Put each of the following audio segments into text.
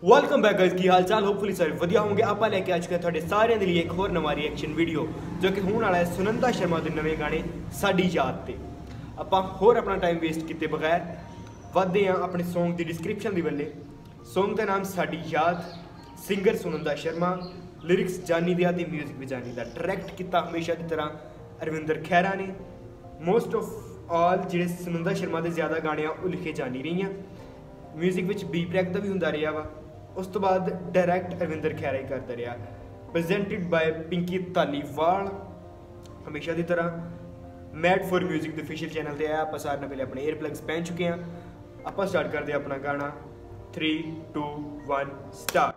Welcome back guys, की हाल चाल। Hopefully सारे वधिया होंगे। ਆਪਾਂ ਲੈ ਕੇ ਆ ਚੁੱਕੇ ਤੁਹਾਡੇ ਸਾਰਿਆਂ ਦੇ ਲਈ ਇੱਕ ਹੋਰ ਨਵਾਂ ਰਿਐਕਸ਼ਨ ਵੀਡੀਓ ਜੋ ਕਿ ਹੋਣ ਵਾਲਾ ਹੈ ਸੁਨੰਦਾ ਸ਼ਰਮਾ ਦੇ ਨਵੇਂ ਗਾਣੇ ਸਾਡੀ ਯਾਦ ਤੇ। ਆਪਾਂ ਹੋਰ ਆਪਣਾ ਟਾਈਮ ਵੇਸਟ ਕੀਤੇ ਬਗੈਰ ਵਧਦੇ ਹਾਂ ਆਪਣੇ ਸੌਂਗ ਦੀ ਡਿਸਕ੍ਰਿਪਸ਼ਨ ਦੀ ਵੱਲੇ। ਸੌਂਗ ਦਾ ਨਾਮ ਸਾਡੀ ਯਾਦ, ਸਿੰਗਰ ਸੁਨੰਦਾ ਸ਼ਰਮਾ, ਲਿਰਿਕਸ ਜਾਨੀ ਦਿਆ ਤੇ ਮਿਊਜ਼ਿਕ ਵੀ ਜਾਨੀ ਦਾ। ਡਾਇਰੈਕਟ ਕੀਤਾ ਹਮੇਸ਼ਾ ਦੀ ਤਰ੍ਹਾਂ ਅਰਵਿੰਦਰ ਖਹਿਰਾ ਨੇ। ਮੋਸਟ ਆਫ ਆਲ ਜਿਹੜੇ ਸੁਨੰਦਾ ਸ਼ਰਮਾ ਦੇ ਜ਼ਿਆਦਾ ਗਾਣੇ ਆ ਉਹ ਲਿਖੇ ਜਾਨੀ ਰਹੀਆਂ। म्यूजिक विच बी प्रैक का भी होंदा रहा वा। उस तो बाद डायरैक्ट अरविंदर खैरा ही करता रहा। प्रेजेंटेड बाय पिंकी धालीवाल हमेशा की तरह। Mad for music the official channel से आप सारे पहले अपने एयरप्लग्स पहन चुके हैं। आप स्टार्ट करते हैं अपना गाना। 3, 2, 1 स्टार्ट।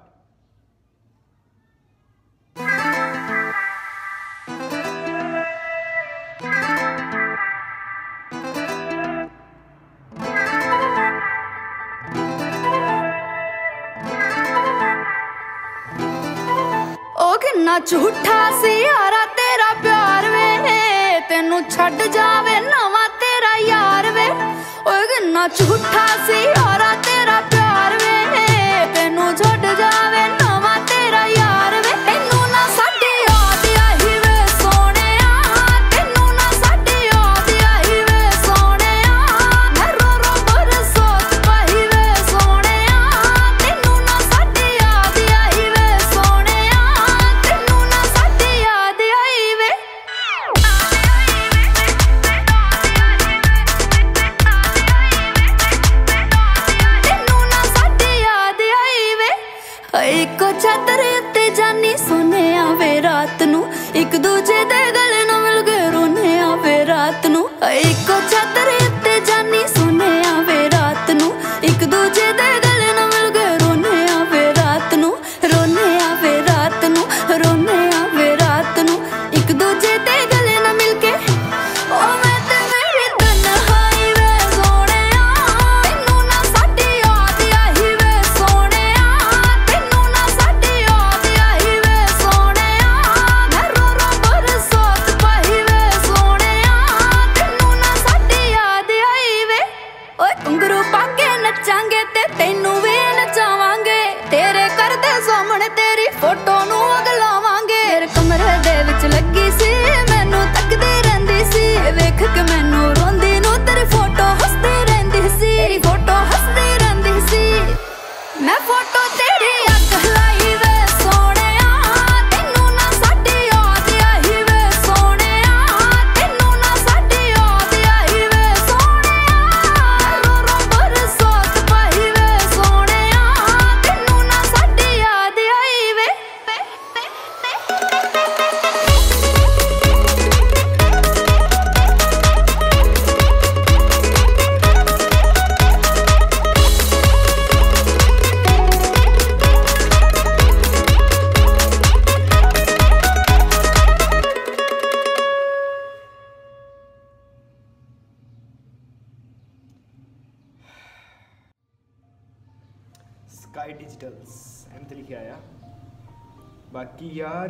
किन्ना झूठा सी यारा तेरा प्यार वे, तेनू छड़ जावे नवा तेरा यार वे। ओए किन्ना झूठा सी यारा तेरा प्यार वे, तेनू छड़ जावे नवा तेरा यार वे। तेनू ना साडी याद आई वे सोहणिया, तेनू ना साडी याद आई वे सोहणिया। मैं रो रो बरसोत पाई वे सोहणिया, तेनू ना साडी याद आई वे सोहणिया। इको छातर उत्ते जानी सोने आवे रात नू, एक दूजे दे गले ना मिल के रोने आवे रात नू। इको छातर उत्ते जानी सोने आवे रात नू, एक दूजे दे गले ना मिल के रोने आवे रात नू। रोने आवे रात नू, रोने आवे रात नू, एक दूजे दे गले ना मिल के। ओ मैं ते मेरी तन्हाई वे सोहणिया, तेनू ना साडी याद आई वे सोहणिया। तेनू ना साडी याद आई वे सोहणिया, मैं रो रो बरसोत पाई वे सोहणिया। तेनू ना साडी याद आई वे। ओए घुंघरू पाके नचांगे ते तेनू वे नचावांगे, तेरे घर दे सामने तेरी फोटो नू अग लावांगे। मेरे कमरे दे विच लगी सी मैनू तकदी रहिंदी सी, वेख के मैनू रोंदी नू तेरी फोटो हसदी रहिंदी सी। तेरी फोटो हसदी रहिंदी सी, मैं फोटो तेरी अग लाई वे सोहणिया। तेनू ना साडी याद आई वे सोहणिया, तेनू ना साडी याद आई वे सोहणिया। रो रो बरसोत पाई वे सोहणिया, तेनू ना साडी याद आई वे। स्काई डिजिटल्स एम लिखे आया। बाकी यार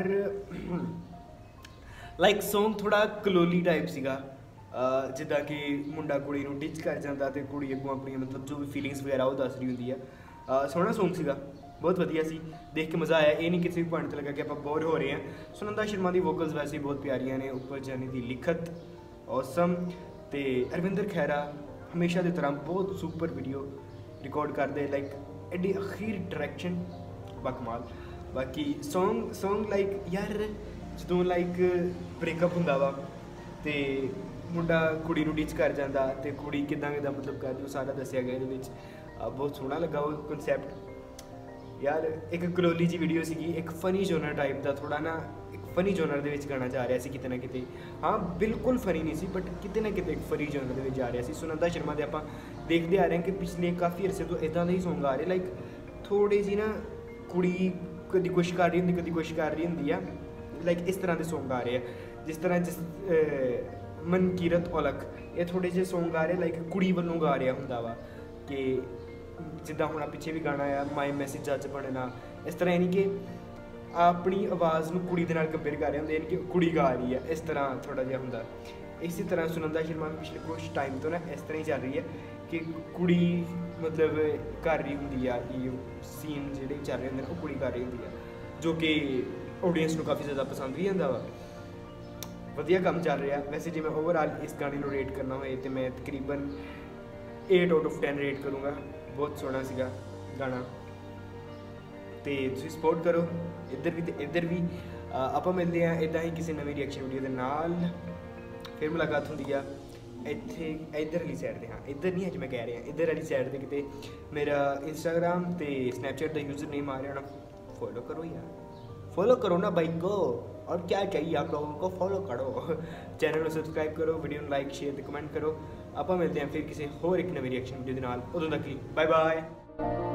लाइक सॉन्ग थोड़ा कलोली टाइप सीगा, जिदा कि मुंडा कुड़ी नूं डिच कर जाता ते कुड़ी अगों अपनी मतलब जो भी फीलिंग्स वगैरह वो दस रही होंगी है। सोहना सॉन्ग सीगा, बहुत वधिया सी, देख के मज़ा आया। ये नहीं किसी भी पॉइंट ते लगा कि आप बोर हो रहे हैं। सुनंदा शर्मा की वोकल्स वैसे ही बहुत प्यारियां ने, उपर जानी की लिखत औसम ते अरविंदर खैरा हमेशा की तरह बहुत सुपर वीडियो रिकॉर्ड करते। लाइक एडी अखीर डायरैक्शन बकमाल। बाकी सॉन्ग लाइक यार जो लाइक ब्रेकअप होंदा वा ते मुंडा कुड़ी नूं डिच कर जाता ते कुड़ी किदां किदां मतलब करदी, वो सारा दस्सिया गया इहदे विच। बहुत सोहना लगा वो कॉन्सैप्ट यार। एक कलोली जी वीडियो सीगी, एक फनी जोनर टाइप का, थोड़ा ना एक फनी जोनर दे विच गाना जा रहा सी किते ना किते। हाँ बिल्कुल फनी नहीं सी, बट किते ना किते एक फनी जोनर दे विच जा रहा सी। सुनंदा शर्मा दे आपां देखते आ रहे हैं कि पिछले काफ़ी अरसे तो इदां दे ही सॉन्ग आ रहे। लाइक थोड़ी जी ना कुड़ी कदी कुछ कर रही होंदी, कदी कुछ कर रही होंदी है। लाइक इस तरह के सॉन्ग आ रहे हैं, जिस तरह मनकीरत औलख, ये थोड़े जे सॉन्ग आ रहे लाइक कुड़ी वालों गा रहा होंदा वा कि जिदा हुण पिछे भी गाना आया माई मैसेज अज बनना। इस तरह यानी कि अपनी आवाज़ में कुड़ी दे नाल कंपेयर कर रहे होंदे, यानी कि कुड़ी गा रही है। इस तरह थोड़ा जिहा हुंदा। इसी तरह सुनंदा शर्मा पिछले कुछ टाइम तो ना इस तरह ही चल रही है कि कुड़ी मतलब कर रही होंगी आ सीन ਜਿਹੜੇ ਚੱਲ ਰਹੇ ਹੁੰਦੇ ਨੇ ਉਹ ਕੁੜੀ ਕਰ ਰਹੀ ਹੁੰਦੀ ਆ ਜੋ ਕਿ ਆਡੀਅנס ਨੂੰ ਕਾਫੀ ਜ਼ਿਆਦਾ ਪਸੰਦ ਵੀ ਆਉਂਦਾ ਵਾ ਵਧੀਆ ਕੰਮ ਚੱਲ ਰਿਹਾ ਵੈਸੇ ਜੇ ਮੈਂ ਓਵਰਆਲ ਇਸ ਗਾਣੇ ਨੂੰ ਰੇਟ ਕਰਨਾ ਹੋਏ ਤੇ ਮੈਂ ਤਕਰੀਬਨ 8 ਆਊਟ ਆਫ 10 ਰੇਟ ਕਰੂੰਗਾ ਬਹੁਤ ਸੋਹਣਾ ਸੀਗਾ ਗਾਣਾ ਤੇ ਤੁਸੀਂ ਸਪੋਰਟ ਕਰੋ ਇੱਧਰ ਵੀ ਤੇ ਇੱਧਰ ਵੀ ਆਪਾਂ ਮਿਲਦੇ ਹਾਂ ਇੱਦਾਂ ਹੀ ਕਿਸੇ ਨਵੀਂ ਰਿਐਕਸ਼ਨ ਵੀਡੀਓ ਦੇ ਨਾਲ ਫਿਰ ਮੁਲਾਕਾਤ ਹੁੰਦੀ ਆ ਇੱਥੇ ਇੱਧਰ ਵਾਲੀ ਸਾਈਡ 'ਤੇ ਹਾਂ ਇੱਧਰ ਨਹੀਂ ਅੱਜ ਮੈਂ ਕਹਿ ਰਿਹਾ ਇੱਧਰ वाली साइड पे किते मेरा इंस्टाग्राम ते स्नैपचैट का यूज़र नेम आ रहा ना फॉलो करो यार फॉलो करो ना भाई को और क्या चाहिए आप लोगों को फॉलो करो चैनल को सब्सक्राइब करो वीडियो को लाइक शेयर ते कमेंट करो आप मिलते हैं फिर किसी होर एक नवी रिएक्शन वीडियो के नाल उदों तक बाय बाय।